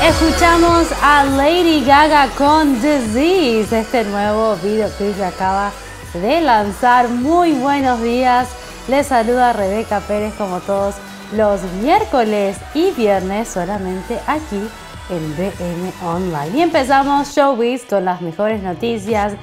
Escuchamos a Lady Gaga con Disease, este nuevo videoclip que acaba de lanzar. Muy buenos días, les saluda Rebeca Pérez como todos los miércoles y viernes solamente aquí en BM Online. Y empezamos Showbiz con las mejores noticias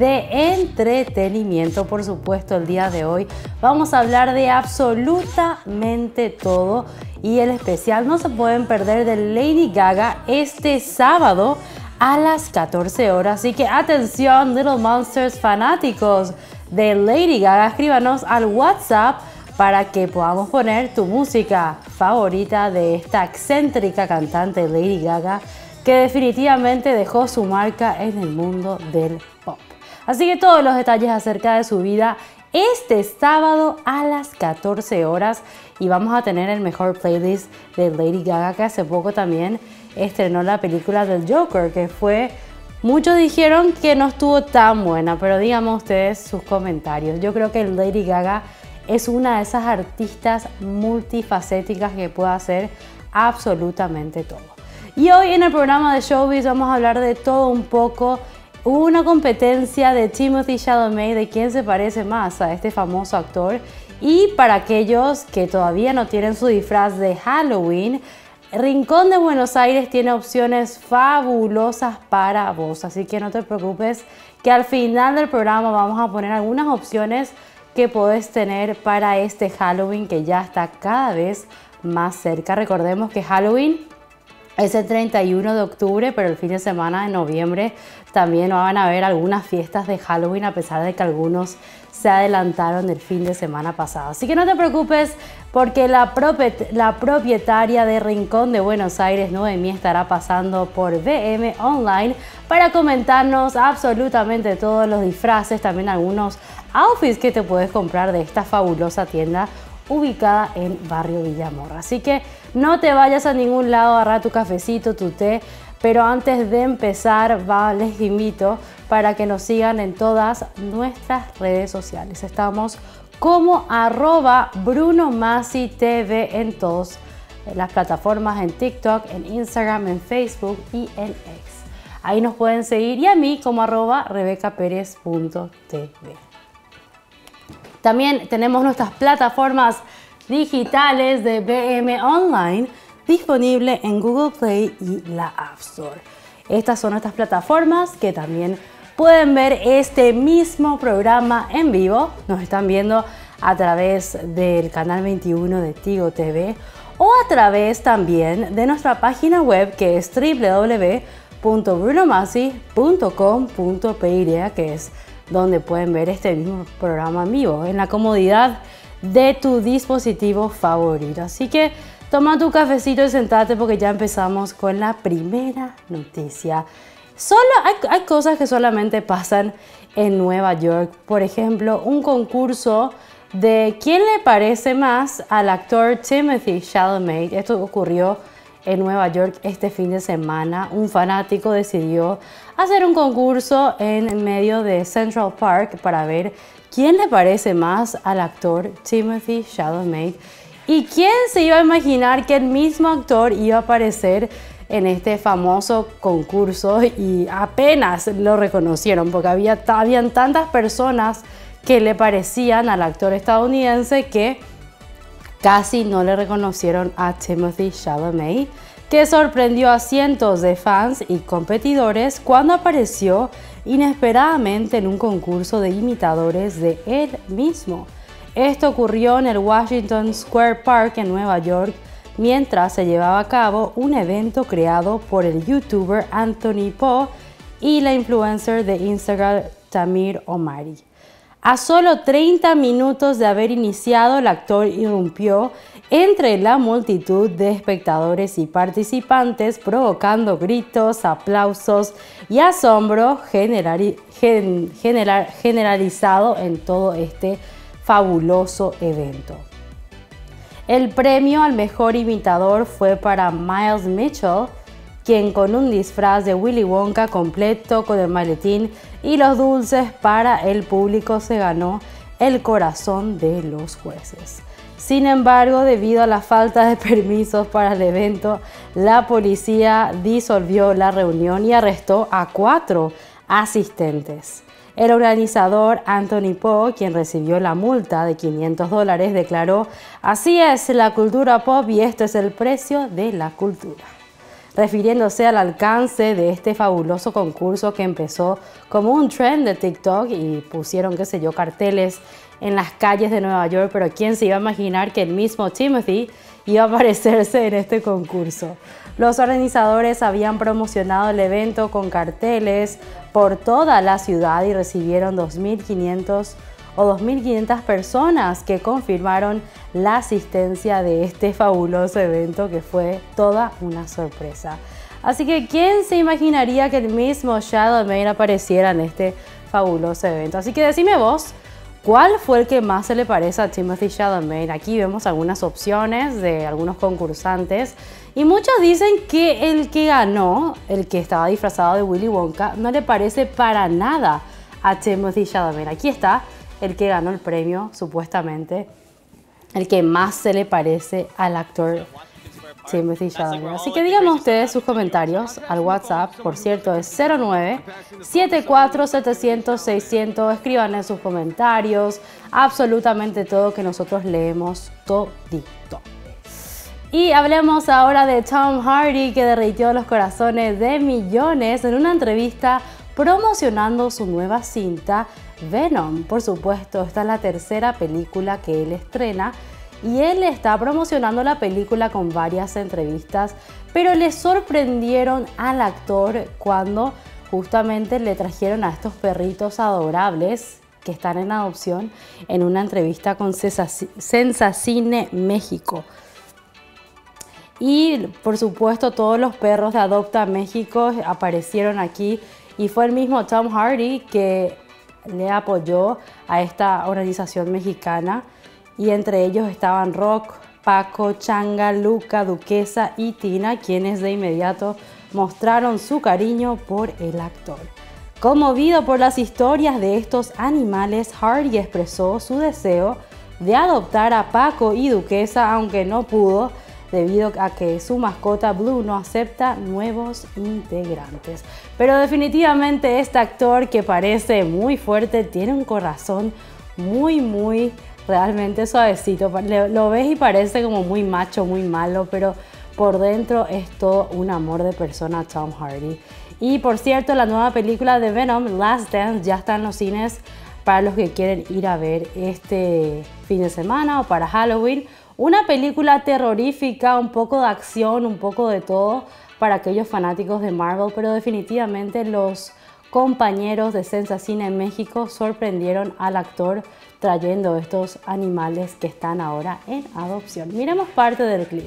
de entretenimiento. Por supuesto, el día de hoy vamos a hablar de absolutamente todo y el especial no se pueden perder de Lady Gaga este sábado a las 14 horas. Así que atención, Little Monsters fanáticos de Lady Gaga, escríbanos al WhatsApp para que podamos poner tu música favorita de esta excéntrica cantante Lady Gaga, que definitivamente dejó su marca en el mundo del pop. Así que todos los detalles acerca de su vida este sábado a las 14 horas y vamos a tener el mejor playlist de Lady Gaga, que hace poco también estrenó la película del Joker, que muchos dijeron que no estuvo tan buena, pero díganme ustedes sus comentarios. Yo creo que Lady Gaga es una de esas artistas multifacéticas que puede hacer absolutamente todo. Y hoy en el programa de Showbiz vamos a hablar de todo un poco. Hubo una competencia de Timothée Chalamet de quién se parece más a este famoso actor. Y para aquellos que todavía no tienen su disfraz de Halloween, Rincón de Buenos Aires tiene opciones fabulosas para vos. Así que no te preocupes, que al final del programa vamos a poner algunas opciones que podés tener para este Halloween que ya está cada vez más cerca. Recordemos que Halloween es el 31 de octubre, pero el fin de semana de noviembre también van a haber algunas fiestas de Halloween, a pesar de que algunos se adelantaron el fin de semana pasado. Así que no te preocupes, porque la propietaria de Rincón de Buenos Aires, Noemí, estará pasando por BM Online para comentarnos absolutamente todos los disfraces, también algunos outfits que te puedes comprar de esta fabulosa tienda ubicada en Barrio Villamor. Así que no te vayas a ningún lado, agarra tu cafecito, tu té, pero antes de empezar les invito para que nos sigan en todas nuestras redes sociales. Estamos como @BrunoMasiTV en todas las plataformas, en TikTok, en Instagram, en Facebook y en X. Ahí nos pueden seguir, y a mí como @RebecaPerez.tv. También tenemos nuestras plataformas digitales de BM Online disponible en Google Play y la App Store. Estas son nuestras plataformas que también pueden ver este mismo programa en vivo. Nos están viendo a través del canal 21 de Tigo TV o a través también de nuestra página web, que es www.brunomasi.com.py, que es donde pueden ver este mismo programa en vivo en la comodidad de tu dispositivo favorito. Así que toma tu cafecito y sentate, porque ya empezamos con la primera noticia. Hay cosas que solamente pasan en Nueva York. Por ejemplo, un concurso de quién le parece más al actor Timothée Chalamet. Esto ocurrió en Nueva York este fin de semana. Un fanático decidió hacer un concurso en medio de Central Park para ver quién le parece más al actor Timothée Chalamet. ¿Y quién se iba a imaginar que el mismo actor iba a aparecer en este famoso concurso? Y apenas lo reconocieron, porque habían tantas personas que le parecían al actor estadounidense que casi no le reconocieron a Timothée Chalamet, que sorprendió a cientos de fans y competidores cuando apareció inesperadamente en un concurso de imitadores de él mismo. Esto ocurrió en el Washington Square Park en Nueva York, mientras se llevaba a cabo un evento creado por el youtuber Anthony Po y la influencer de Instagram Tamir Omari. A solo 30 minutos de haber iniciado, el actor irrumpió entre la multitud de espectadores y participantes, provocando gritos, aplausos y asombro generalizado en todo este fabuloso evento. El premio al mejor imitador fue para Miles Mitchell, quien con un disfraz de Willy Wonka completo con el maletín y los dulces para el público se ganó el corazón de los jueces. Sin embargo, debido a la falta de permisos para el evento, la policía disolvió la reunión y arrestó a 4 asistentes. El organizador Anthony Poe, quien recibió la multa de $500, declaró: "Así es la cultura pop y este es el precio de la cultura", refiriéndose al alcance de este fabuloso concurso que empezó como un trend de TikTok y pusieron, qué sé yo, carteles en las calles de Nueva York, pero ¿quién se iba a imaginar que el mismo Timothy iba a aparecerse en este concurso? Los organizadores habían promocionado el evento con carteles por toda la ciudad y recibieron 2.500 personas que confirmaron la asistencia de este fabuloso evento, que fue toda una sorpresa. Así que ¿quién se imaginaría que el mismo Chalamet apareciera en este fabuloso evento? Así que decime vos, ¿cuál fue el que más se le parece a Timothée Chalamet? Aquí vemos algunas opciones de algunos concursantes y muchos dicen que el que ganó, el que estaba disfrazado de Willy Wonka, no le parece para nada a Timothée Chalamet. Aquí está el que ganó el premio, supuestamente, el que más se le parece al actor Timothée Chalamet. Así que díganme ustedes sus comentarios al WhatsApp, por cierto es 09-74-700-600. Escriban en sus comentarios absolutamente todo, que nosotros leemos todito. Y hablemos ahora de Tom Hardy, que derritió los corazones de millones en una entrevista promocionando su nueva cinta Venom. Por supuesto, esta es la tercera película que él estrena y él está promocionando la película con varias entrevistas, pero le sorprendieron al actor cuando justamente le trajeron a estos perritos adorables que están en adopción en una entrevista con Sensacine México. Y por supuesto todos los perros de Adopta México aparecieron aquí y fue el mismo Tom Hardy que le apoyó a esta organización mexicana, y entre ellos estaban Rock, Paco, Changa, Luca, Duquesa y Tina, quienes de inmediato mostraron su cariño por el actor. Conmovido por las historias de estos animales, Hardy expresó su deseo de adoptar a Paco y Duquesa, aunque no pudo debido a que su mascota Blue no acepta nuevos integrantes. Pero definitivamente este actor, que parece muy fuerte, tiene un corazón muy realmente suavecito. Lo ves y parece como muy macho, muy malo, pero por dentro es todo un amor de persona Tom Hardy. Y por cierto, la nueva película de Venom, Last Dance, ya está en los cines para los que quieren ir a ver este fin de semana o para Halloween. Una película terrorífica, un poco de acción, un poco de todo para aquellos fanáticos de Marvel, pero definitivamente los compañeros de Sensacine en México sorprendieron al actor trayendo estos animales que están ahora en adopción. Miremos parte del clip.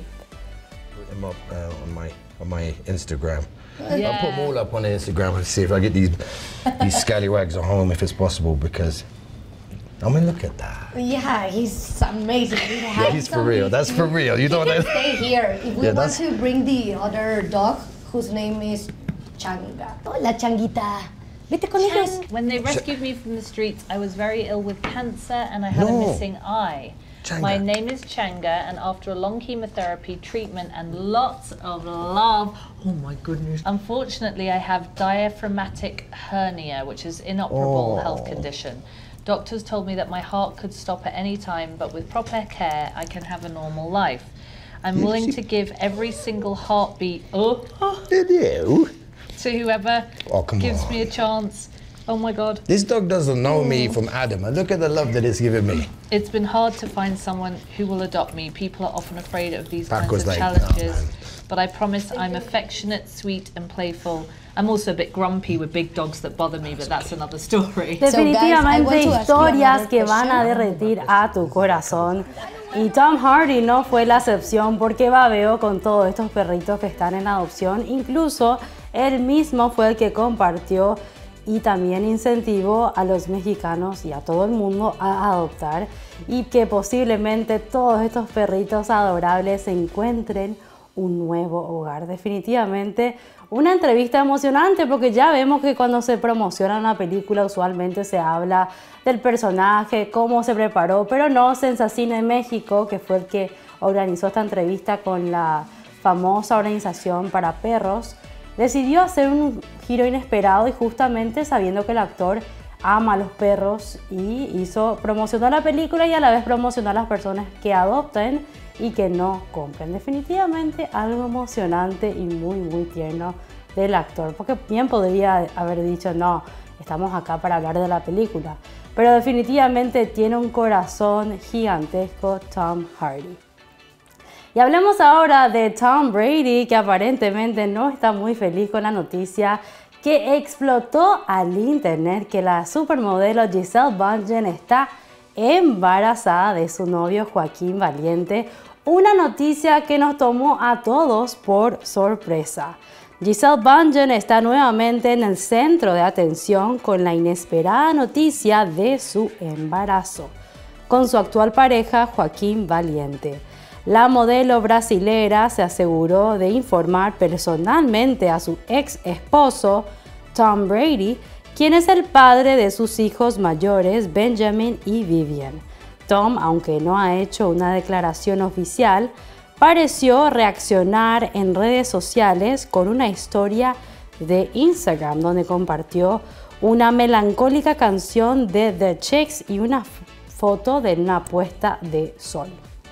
On my Instagram. Yeah. I'll put them all up on the Instagram and see if I get these scallywags at home, if it's possible, because I mean, look at that. Yeah, he's amazing. Yeah, he's for real. That's for real. You don't want to stay here. If we want to bring the other dog, whose name is Changa. Hola, Changuita. Vete con ellos. When they rescued me from the streets, I was very ill with cancer and I had a missing eye. Changa. My name is Changa, and after a long chemotherapy treatment and lots of love, oh my goodness. Unfortunately, I have diaphragmatic hernia, which is an inoperable health condition. Doctors told me that my heart could stop at any time, but with proper care, I can have a normal life. I'm willing to give every single heartbeat to whoever gives me a chance. Oh my God. This dog doesn't know me from Adam, and look at the love that it's given me. It's been hard to find someone who will adopt me. People are often afraid of these kinds of challenges, but I promise I'm affectionate, sweet and playful. I'm also a bit grumpy with big dogs that bother me, but that's another story. Definitivamente historias que van a derretir a tu corazón. Y Tom Hardy no fue la excepción, porque babeo con todos estos perritos que están en adopción. Incluso él mismo fue el que compartió y también incentivó a los mexicanos y a todo el mundo a adoptar, y que posiblemente todos estos perritos adorables encuentren un nuevo hogar. Definitivamente una entrevista emocionante porque ya vemos que cuando se promociona una película usualmente se habla del personaje, cómo se preparó, pero no Sensacine México, que fue el que organizó esta entrevista con la famosa organización para perros, decidió hacer un giro inesperado y justamente sabiendo que el actor ama a los perros y promocionó la película y a la vez promocionó a las personas que adopten y que no compren. Definitivamente algo emocionante y muy tierno del actor, porque bien podría haber dicho no, estamos acá para hablar de la película, pero definitivamente tiene un corazón gigantesco Tom Hardy. Y hablemos ahora de Tom Brady, que aparentemente no está muy feliz con la noticia que explotó al internet que la supermodelo Gisele Bündchen está embarazada de su novio Joaquín Valiente, una noticia que nos tomó a todos por sorpresa. Gisele Bündchen está nuevamente en el centro de atención con la inesperada noticia de su embarazo con su actual pareja Joaquín Valiente. La modelo brasilera se aseguró de informar personalmente a su ex esposo, Tom Brady, quien es el padre de sus hijos mayores, Benjamin y Vivian. Tom, aunque no ha hecho una declaración oficial, pareció reaccionar en redes sociales con una historia de Instagram donde compartió una melancólica canción de The Chicks y una foto de una puesta de sol.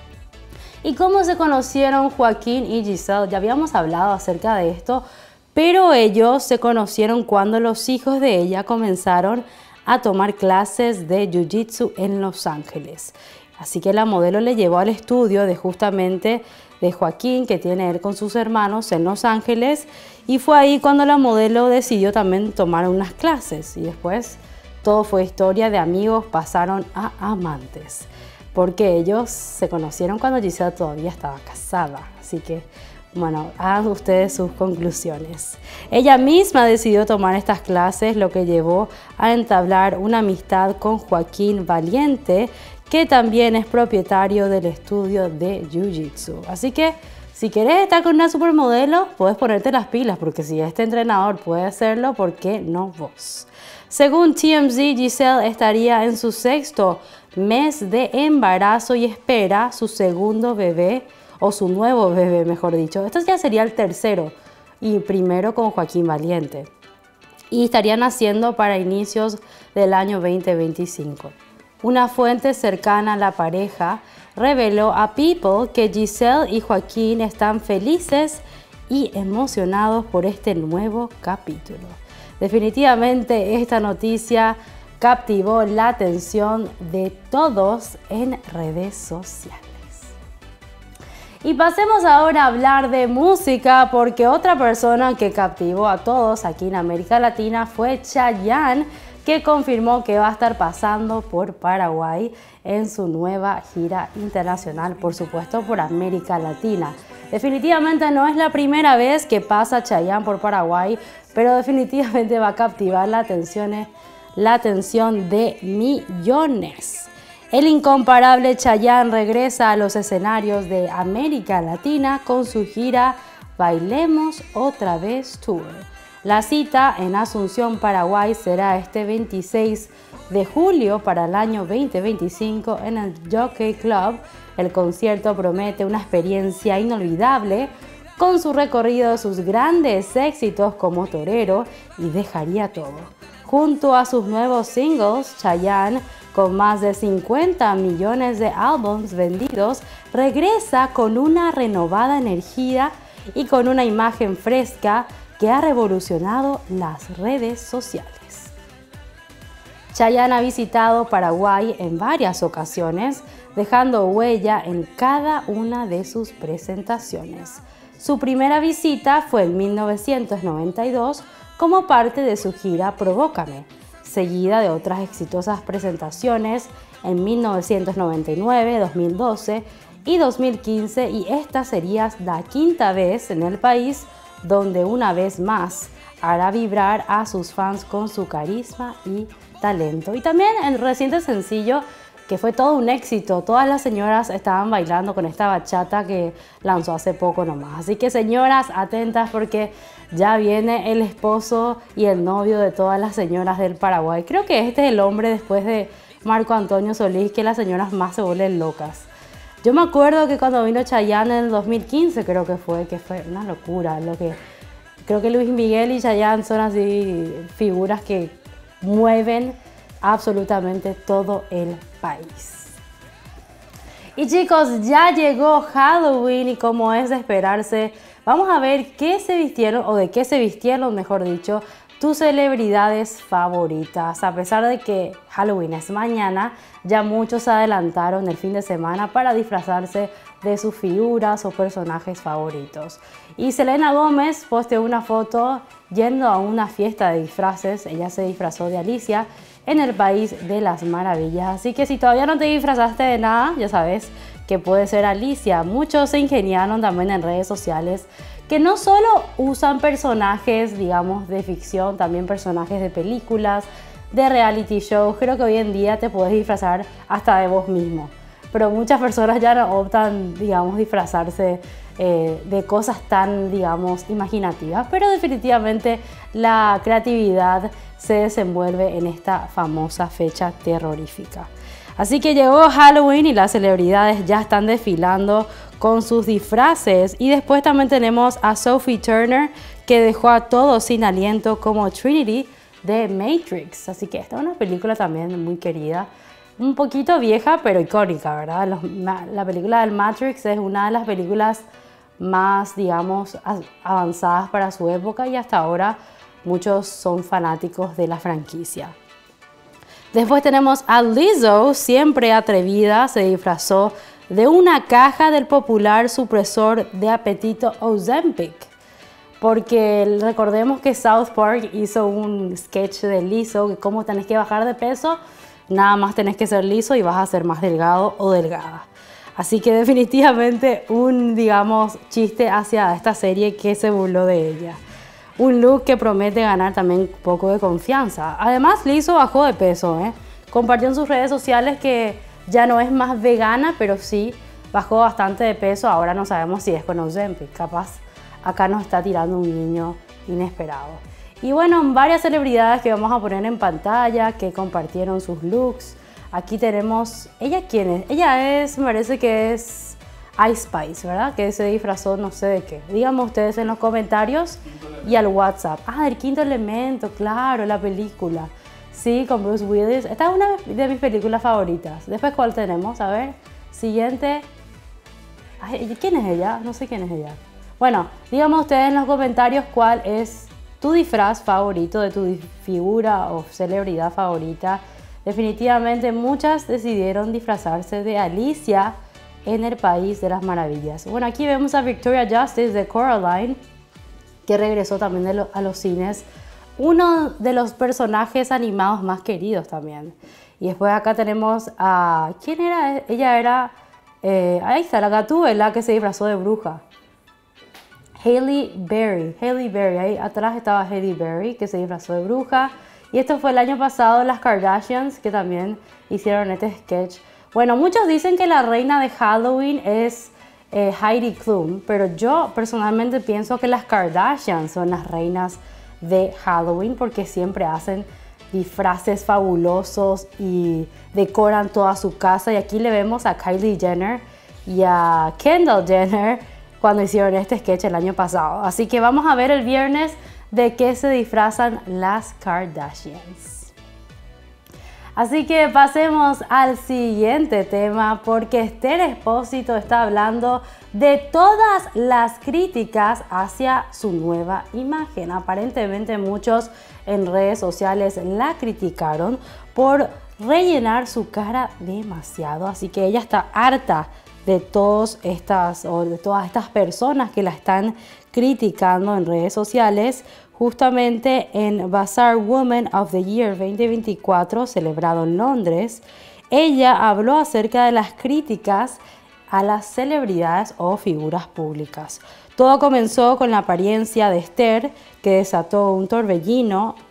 ¿Y cómo se conocieron Joaquín y Gisele? Ya habíamos hablado acerca de esto, pero ellos se conocieron cuando los hijos de ella comenzaron a tomar clases de Jiu-Jitsu en Los Ángeles. Así que la modelo le llevó al estudio de justamente de Joaquín, que tiene él con sus hermanos en Los Ángeles, y fue ahí cuando la modelo decidió también tomar unas clases. Y después todo fue historia de amigos, pasaron a amantes, porque ellos se conocieron cuando Gisele todavía estaba casada. Así que, bueno, hagan ustedes sus conclusiones. Ella misma decidió tomar estas clases, lo que llevó a entablar una amistad con Joaquín Valiente, que también es propietario del estudio de Jiu-Jitsu. Así que, si querés estar con una supermodelo, puedes ponerte las pilas, porque si este entrenador puede hacerlo, ¿por qué no vos? Según TMZ, Gisele estaría en su 6º mes de embarazo y espera su segundo bebé, o su nuevo bebé, mejor dicho. Esto ya sería el 3º y primero con Joaquín Valiente. Y estaría naciendo para inicios del año 2025. Una fuente cercana a la pareja reveló a People que Gisele y Joaquín están felices y emocionados por este nuevo capítulo. Definitivamente esta noticia captivó la atención de todos en redes sociales. Y pasemos ahora a hablar de música, porque otra persona que captivó a todos aquí en América Latina fue Chayanne, que confirmó que va a estar pasando por Paraguay en su nueva gira internacional, por supuesto por América Latina. Definitivamente no es la primera vez que pasa Chayanne por Paraguay, pero definitivamente va a captivar la atención de millones. El incomparable Chayanne regresa a los escenarios de América Latina con su gira Bailemos Otra Vez Tour. La cita en Asunción, Paraguay será este 26 de julio para el año 2025 en el Jockey Club. El concierto promete una experiencia inolvidable con su recorrido de sus grandes éxitos como torero y Dejaría Todo. Junto a sus nuevos singles, Chayanne, con más de 50 millones de álbumes vendidos, regresa con una renovada energía y con una imagen fresca que ha revolucionado las redes sociales. Chayanne ha visitado Paraguay en varias ocasiones, dejando huella en cada una de sus presentaciones. Su primera visita fue en 1992 como parte de su gira Provócame, seguida de otras exitosas presentaciones en 1999, 2012 y 2015, y esta sería la 5ª vez en el país donde una vez más hará vibrar a sus fans con su carisma y talento. Y también el reciente sencillo que fue todo un éxito. Todas las señoras estaban bailando con esta bachata que lanzó hace poco nomás. Así que señoras, atentas porque ya viene el esposo y el novio de todas las señoras del Paraguay. Creo que este es el hombre después de Marco Antonio Solís que las señoras más se vuelven locas. Yo me acuerdo que cuando vino Chayanne en el 2015 creo que fue una locura. Creo que Luis Miguel y Chayanne son así figuras que mueven absolutamente todo el país. Y chicos, ya llegó Halloween y como es de esperarse, vamos a ver qué se vistieron, o de qué se vistieron, mejor dicho, tus celebridades favoritas. A pesar de que Halloween es mañana, ya muchos se adelantaron el fin de semana para disfrazarse de sus figuras o personajes favoritos. Y Selena Gómez posteó una foto yendo a una fiesta de disfraces. Ella se disfrazó de Alicia en el País de las Maravillas. Así que si todavía no te disfrazaste de nada, ya sabes que puede ser Alicia. Muchos se ingeniaron también en redes sociales que no solo usan personajes, digamos, de ficción, también personajes de películas, de reality shows. Creo que hoy en día te puedes disfrazar hasta de vos mismo. Pero muchas personas ya no optan, digamos, disfrazarse de cosas tan, digamos, imaginativas. Pero definitivamente la creatividad se desenvuelve en esta famosa fecha terrorífica. Así que llegó Halloween y las celebridades ya están desfilando con sus disfraces. Y después también tenemos a Sophie Turner, que dejó a todos sin aliento como Trinity de Matrix. Así que esta es una película también muy querida. Un poquito vieja, pero icónica, ¿verdad? La película del Matrix es una de las películas más, digamos, avanzadas para su época y hasta ahora muchos son fanáticos de la franquicia. Después tenemos a Lizzo, siempre atrevida, se disfrazó de una caja del popular supresor de apetito Ozempic. Porque recordemos que South Park hizo un sketch de Lizzo, que cómo tenés que bajar de peso, nada más tenés que ser liso y vas a ser más delgado o delgada. Así que definitivamente un, digamos, chiste hacia esta serie que se burló de ella. Un look que promete ganar también un poco de confianza. Además, Lizzo bajó de peso, Compartió en sus redes sociales que ya no es más vegana, pero sí bajó bastante de peso. Ahora no sabemos si es con Ozempic. Capaz acá nos está tirando un guiño inesperado. Y bueno, varias celebridades que vamos a poner en pantalla que compartieron sus looks. Aquí tenemos, ¿ella quién es? Ella es, me parece que es Ice Spice, ¿verdad? Que se disfrazó no sé de qué. Díganme ustedes en los comentarios y al WhatsApp. Ah, del Quinto Elemento, claro, la película. Sí, con Bruce Willis. Esta es una de mis películas favoritas. Después, ¿cuál tenemos? A ver, siguiente. Ay, ¿quién es ella? No sé quién es ella. Bueno, díganme ustedes en los comentarios cuál es tu disfraz favorito de tu figura o celebridad favorita. Definitivamente muchas decidieron disfrazarse de Alicia en el País de las Maravillas. Bueno, aquí vemos a Victoria Justice de Coraline, que regresó también a los cines. Uno de los personajes animados más queridos también. Y después acá tenemos a... ¿Quién era? Ella era... ahí está, la Gatúbela que se disfrazó de bruja. Halle Berry, ahí atrás estaba Halle Berry que se disfrazó de bruja. Y esto fue el año pasado las Kardashians que también hicieron este sketch. Bueno, muchos dicen que la reina de Halloween es Heidi Klum, pero yo personalmente pienso que las Kardashians son las reinas de Halloween porque siempre hacen disfraces fabulosos y decoran toda su casa. Y aquí le vemos a Kylie Jenner y a Kendall Jenner cuando hicieron este sketch el año pasado. Así que vamos a ver el viernes de qué se disfrazan las Kardashians. Así que pasemos al siguiente tema porque Esther Expósito está hablando de todas las críticas hacia su nueva imagen. Aparentemente muchos en redes sociales la criticaron por rellenar su cara demasiado. Así que ella está harta de todas estas personas que la están criticando en redes sociales. Justamente en Bazaar Woman of the Year 2024, celebrado en Londres, ella habló acerca de las críticas a las celebridades o figuras públicas. Todo comenzó con la apariencia de Esther, que desató un torbellino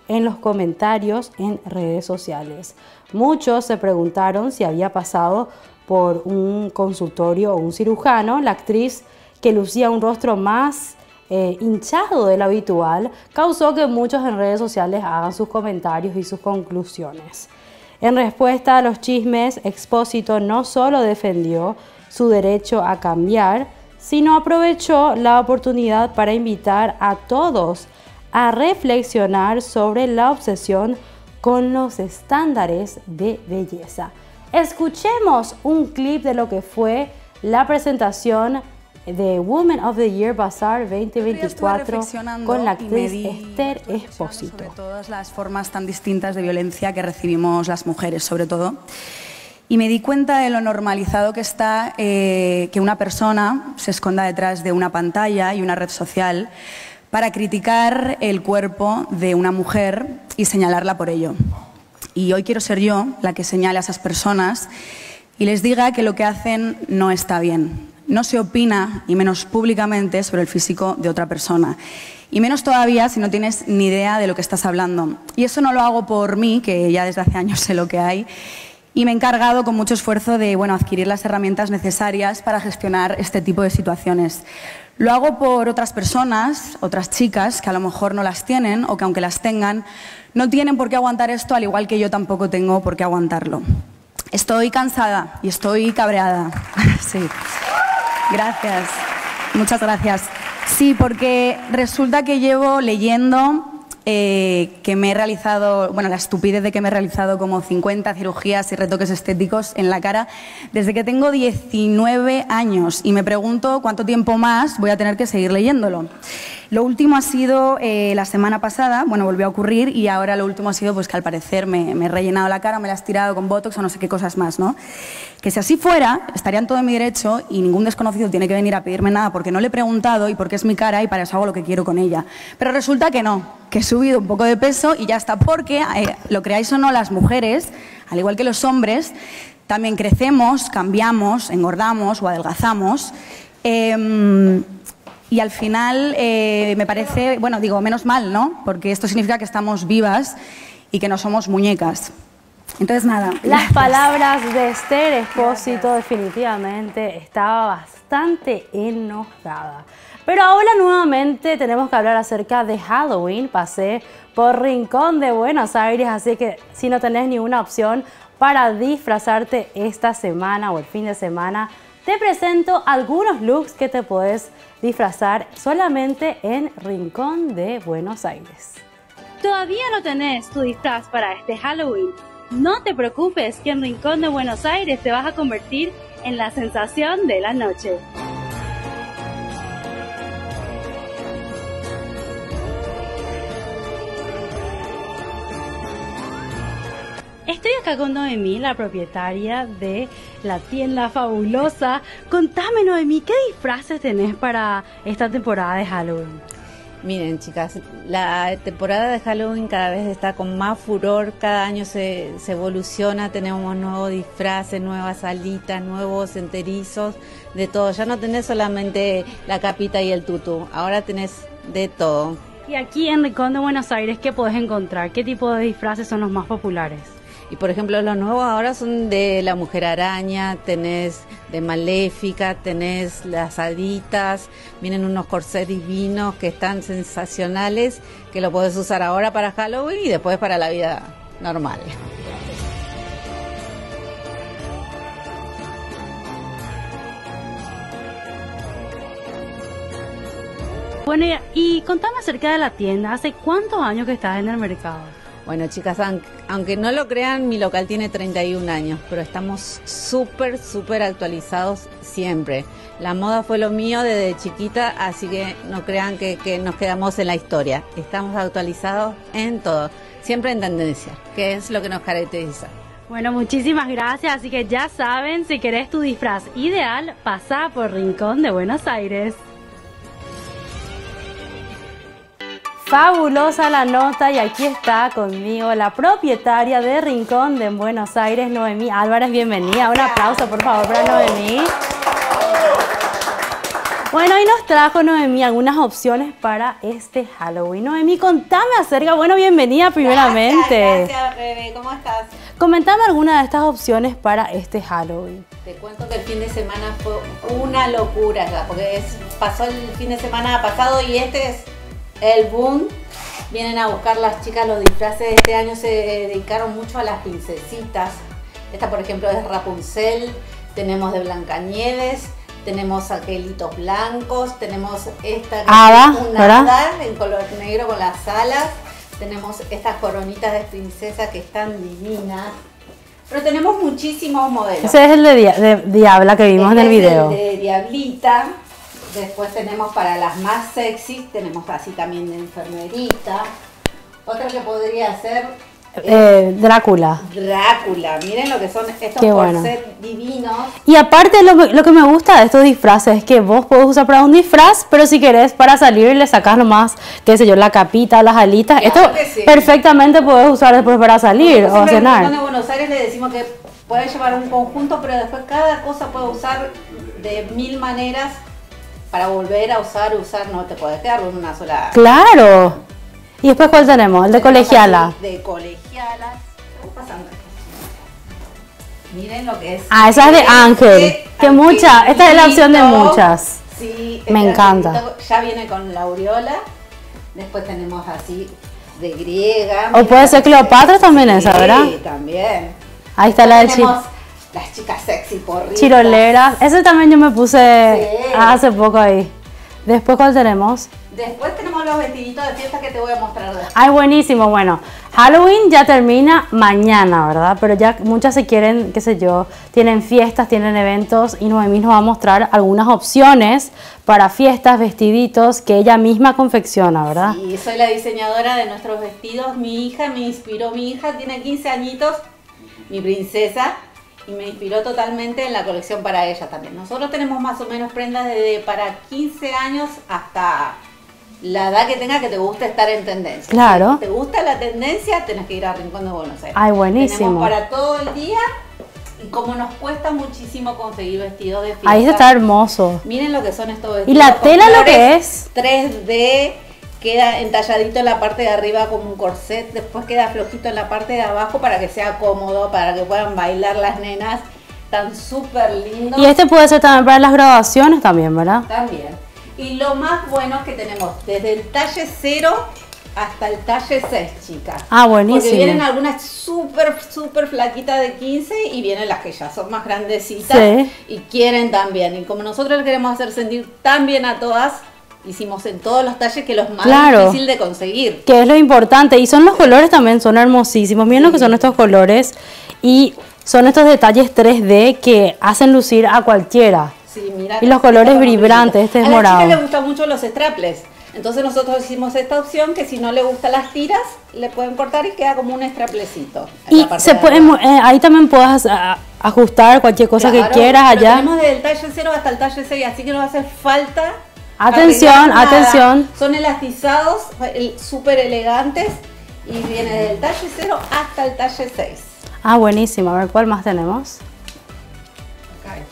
en los comentarios en redes sociales. Muchos se preguntaron si había pasado por un consultorio o un cirujano. La actriz, que lucía un rostro más hinchado de lo habitual, causó que muchos en redes sociales hagan sus comentarios y sus conclusiones. En respuesta a los chismes, Expósito no solo defendió su derecho a cambiar, sino aprovechó la oportunidad para invitar a todos a reflexionar sobre la obsesión con los estándares de belleza. Escuchemos un clip de lo que fue la presentación de Woman of the Year Bazaar 2024 con la actriz Esther Expósito. Sobre todas las formas tan distintas de violencia que recibimos las mujeres, sobre todo. Y me di cuenta de lo normalizado que está que una persona se esconda detrás de una pantalla y una red social para criticar el cuerpo de una mujer y señalarla por ello. Y hoy quiero ser yo la que señale a esas personas y les diga que lo que hacen no está bien. No se opina, y menos públicamente, sobre el físico de otra persona. Y menos todavía si no tienes ni idea de lo que estás hablando. Y eso no lo hago por mí, que ya desde hace años sé lo que hay, y me he encargado con mucho esfuerzo de adquirir las herramientas necesarias para gestionar este tipo de situaciones. Lo hago por otras personas, otras chicas que a lo mejor no las tienen o que aunque las tengan, no tienen por qué aguantar esto, al igual que yo tampoco tengo por qué aguantarlo. Estoy cansada y estoy cabreada. Sí. Gracias. Muchas gracias. Sí, porque resulta que llevo leyendo que me he realizado, la estupidez de que me he realizado como 50 cirugías y retoques estéticos en la cara desde que tengo 19 años y me pregunto cuánto tiempo más voy a tener que seguir leyéndolo. Lo último ha sido la semana pasada, volvió a ocurrir y ahora lo último ha sido que al parecer me he rellenado la cara, me la he estirado con botox o no sé qué cosas más, ¿no? Que si así fuera, estaría en todo mi derecho y ningún desconocido tiene que venir a pedirme nada porque no le he preguntado y porque es mi cara y para eso hago lo que quiero con ella. Pero resulta que no, que he subido un poco de peso y ya está, porque, lo creáis o no, las mujeres, al igual que los hombres, también crecemos, cambiamos, engordamos o adelgazamos. Y al final me parece, menos mal, ¿no? Porque esto significa que estamos vivas y que no somos muñecas. Entonces, nada. Las palabras de Esther Expósito definitivamente estaba bastante enojada. Pero ahora nuevamente tenemos que hablar acerca de Halloween. Pasé por Rincón de Buenos Aires, así que si no tenés ninguna opción para disfrazarte esta semana o el fin de semana, te presento algunos looks que te podés disfrazar solamente en Rincón de Buenos Aires. ¿Todavía no tenés tu disfraz para este Halloween? No te preocupes, que en Rincón de Buenos Aires te vas a convertir en la sensación de la noche. Estoy acá con Noemí, la propietaria de la tienda fabulosa. Contame, Noemí, ¿qué disfraces tenés para esta temporada de Halloween? Miren, chicas, la temporada de Halloween cada vez está con más furor, cada año se evoluciona, tenemos nuevos disfraces, nuevas salitas, nuevos enterizos, de todo. Ya no tenés solamente la capita y el tutú, ahora tenés de todo. Y aquí en Rincón de Buenos Aires, ¿qué podés encontrar? ¿Qué tipo de disfraces son los más populares? Y por ejemplo, los nuevos ahora son de la Mujer Araña, tenés de Maléfica, tenés las haditas, vienen unos corsés divinos que están sensacionales, que lo podés usar ahora para Halloween y después para la vida normal. Bueno, y contame acerca de la tienda. ¿Hace cuántos años que estás en el mercado? Bueno, chicas, aunque no lo crean, mi local tiene 31 años, pero estamos súper actualizados siempre. La moda fue lo mío desde chiquita, así que no crean que nos quedamos en la historia. Estamos actualizados en todo, siempre en tendencia, que es lo que nos caracteriza. Bueno, muchísimas gracias, así que ya saben, si querés tu disfraz ideal, pasá por Rincón de Buenos Aires. Fabulosa la nota y aquí está conmigo la propietaria de Rincón de Buenos Aires, Noemí Álvarez. Bienvenida. Un aplauso, por favor, para Noemí. Bueno, y nos trajo Noemí algunas opciones para este Halloween. Noemí, contame acerca, bueno, bienvenida primeramente. Gracias, Rebe, ¿cómo estás? Comentame alguna de estas opciones para este Halloween. Te cuento que el fin de semana fue una locura, porque pasó el fin de semana pasado y este es el boom. Vienen a buscar las chicas los disfraces. Este año se dedicaron mucho a las princesitas. Esta, por ejemplo, es Rapunzel. Tenemos de Blancanieves. Tenemos aquelitos blancos. Tenemos esta que es una hada en color negro con las alas. Tenemos estas coronitas de princesa que están divinas. Pero tenemos muchísimos modelos. Ese es el de Diabla que vimos en el video. Es el de Diablita. Después tenemos para las más sexys, tenemos así también de enfermerita. Otra que podría ser Drácula. Drácula. Miren lo que son estos corsets divinos. Y aparte lo que me gusta de estos disfraces es que vos podés usar para un disfraz, pero si querés para salir le sacás nomás, qué sé yo, la capita, las alitas. Claro, esto perfectamente podés usar después para salir o cenar. En Buenos Aires le decimos que puedes llevar un conjunto, pero después cada cosa puede usar de 1000 maneras. Para volver a usar, no te podés quedar con una sola. ¡Claro! ¿Y después cuál tenemos? El de colegiala. De colegialas. Pasando. Miren lo que es. Ah, esa es de Ángel. Que mucha. Esta es la opción de muchas. Sí, me encanta. Ya viene con la aureola. Después tenemos así de griega. O puede ser Cleopatra también esa, ¿verdad? Sí, también. Ahí está la de las chicas sexy porritas. Chiroleras. Ese también yo me puse hace poco ahí. Después, ¿cuál tenemos? Después tenemos los vestiditos de fiesta que te voy a mostrar después. Ay, buenísimo. Bueno, Halloween ya termina mañana, ¿verdad? Pero ya muchas se quieren, qué sé yo, tienen fiestas, tienen eventos y Noemí nos va a mostrar algunas opciones para fiestas, vestiditos que ella misma confecciona, ¿verdad? Sí, soy la diseñadora de nuestros vestidos. Mi hija me inspiró. Mi hija tiene 15 añitos, mi princesa. Y me inspiró totalmente en la colección para ella también. Nosotros tenemos más o menos prendas desde para 15 años hasta la edad que tenga que te guste estar en tendencia. Claro. Si te gusta la tendencia, tenés que ir a Rincón de Buenos Aires. Ay, buenísimo. Tenemos para todo el día y como nos cuesta muchísimo conseguir vestidos de fiesta. Ahí está hermoso. Miren lo que son estos vestidos. ¿Y la tela lo que es? 3D. Queda entalladito en la parte de arriba como un corset, después queda flojito en la parte de abajo para que sea cómodo, para que puedan bailar las nenas. Están súper lindos. Y este puede ser también para las graduaciones también, ¿verdad? También. Y lo más bueno es que tenemos desde el talle 0 hasta el talle 6, chicas. Ah, buenísimo. Porque vienen algunas súper flaquitas de 15 y vienen las que ya son más grandecitas y quieren también. Y como nosotros les queremos hacer sentir tan bien a todas, hicimos en todos los talles que los más difícil de conseguir. Que es lo importante. Y son los colores también, son hermosísimos. Miren lo que son estos colores. Y son estos detalles 3D que hacen lucir a cualquiera. Sí, mira. Y los colores vibrantes, este es morado. A la chica le gustan mucho los strapless. Entonces nosotros hicimos esta opción que si no le gustan las tiras, le pueden cortar y queda como un straplecito. Y se puede, ahí también puedes ajustar cualquier cosa que quieras allá. Tenemos desde el talle 0 hasta el talle 6, así que no hace falta. Atención. Son elastizados, súper elegantes y viene desde el talle 0 hasta el talle 6. Ah, buenísimo. A ver, ¿cuál más tenemos? Okay.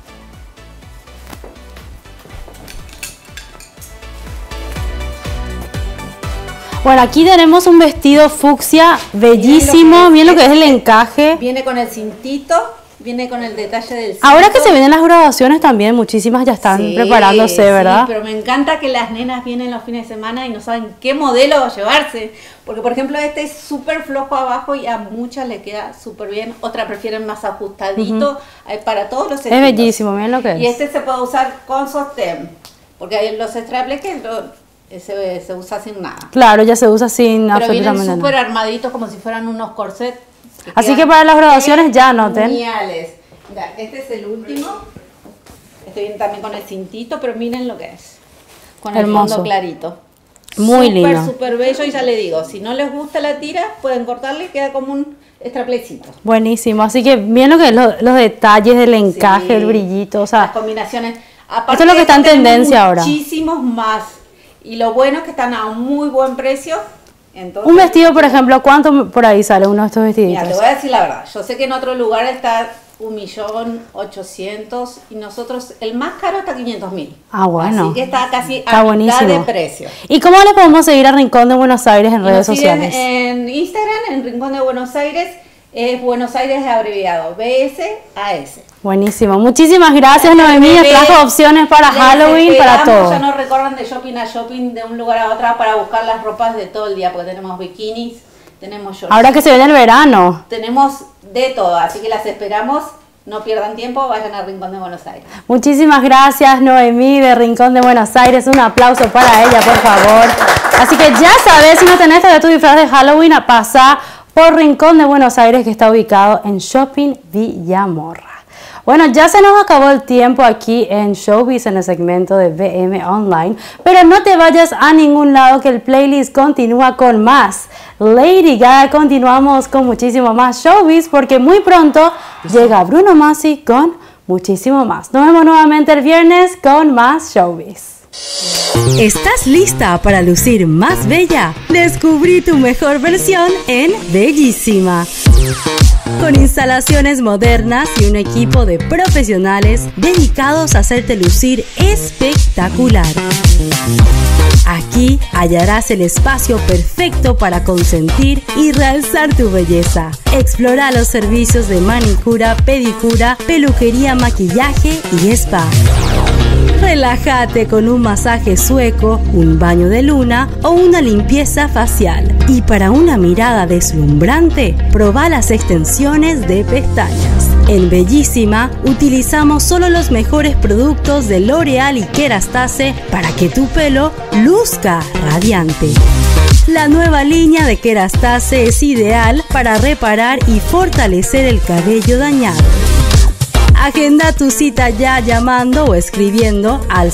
Bueno, aquí tenemos un vestido fucsia bellísimo. Miren lo que es el encaje. Viene con el cintito. Viene con el detalle del cinto. Ahora que se vienen las graduaciones también, muchísimas ya están preparándose, ¿verdad? Sí, pero me encanta que las nenas vienen los fines de semana y no saben qué modelo llevarse. Porque, por ejemplo, este es súper flojo abajo y a muchas le queda súper bien. Otras prefieren más ajustadito. Para todos los estilos. Es bellísimo, miren lo que es. Y este se puede usar con sostén. Porque hay los strapless que se usa sin nada. Claro, ya se usa sin pero absolutamente vienen súper nada. armaditos como si fueran unos corsets. Así que para las graduaciones ya anoten. Geniales. Mira, este es el último. Este viene también con el cintito, pero miren lo que es. Con el fondo clarito. Muy lindo. Súper bello y ya le digo, si no les gusta la tira, pueden cortarle y queda como un straplecito. Buenísimo. Así que bien lo que es los detalles del encaje, el brillito, o sea. Las combinaciones. Aparte esto es lo que está en tendencia ahora. Muchísimos más. Y lo bueno es que están a un muy buen precio. Entonces, un vestido, por ejemplo, ¿cuánto por ahí sale uno de estos vestiditos? Mira, te voy a decir la verdad. Yo sé que en otro lugar está 1.800.000 y nosotros el más caro está 500.000. Ah, bueno. Así que está casi está a buenísimo. mitad de precio. ¿Y cómo le podemos seguir a Rincón de Buenos Aires en redes sociales? En Instagram, en Rincón de Buenos Aires, es Buenos Aires abreviado, BSAS. Buenísimo. Muchísimas gracias, Noemí. Trajo opciones para Halloween, para todo. Ya nos recorran de shopping a shopping, de un lugar a otro para buscar las ropas de todo el día, porque tenemos bikinis, tenemos shorts. Ahora que se viene el verano. Tenemos de todo, así que las esperamos. No pierdan tiempo, vayan a Rincón de Buenos Aires. Muchísimas gracias, Noemí de Rincón de Buenos Aires. Un aplauso para ella, por favor. Así que ya sabes, si no tenés todavía tu disfraz de Halloween, pasa por Rincón de Buenos Aires, que está ubicado en Shopping Villamorra. Bueno, ya se nos acabó el tiempo aquí en Showbiz, en el segmento de BM Online, pero no te vayas a ningún lado, que el playlist continúa con más Lady Gaga. Continuamos con muchísimo más Showbiz, porque muy pronto llega Bruno Masi con muchísimo más. Nos vemos nuevamente el viernes con más Showbiz. ¿Estás lista para lucir más bella? Descubrí tu mejor versión en Bellísima. Con instalaciones modernas y un equipo de profesionales dedicados a hacerte lucir espectacular. Aquí hallarás el espacio perfecto para consentir y realzar tu belleza. Explora los servicios de manicura, pedicura, peluquería, maquillaje y spa. Relájate con un masaje sueco, un baño de luna o una limpieza facial. Y para una mirada deslumbrante, probá las extensiones de pestañas. En Bellísima utilizamos solo los mejores productos de L'Oreal y Kerastase para que tu pelo luzca radiante. La nueva línea de Kerastase es ideal para reparar y fortalecer el cabello dañado. Agenda tu cita ya llamando o escribiendo al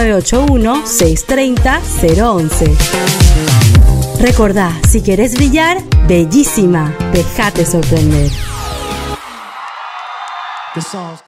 0981-630-011. Recordá, si querés brillar, Bellísima, déjate sorprender.